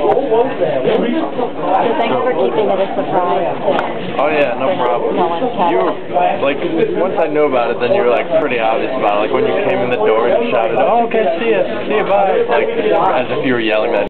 thanks for keeping it a surprise. Oh yeah, no problem. You were, like, once I knew about it, then you were, like, pretty obvious about it. Like, when you came in the door and you shouted, "Oh, okay, see ya, bye." Like, as if you were yelling that.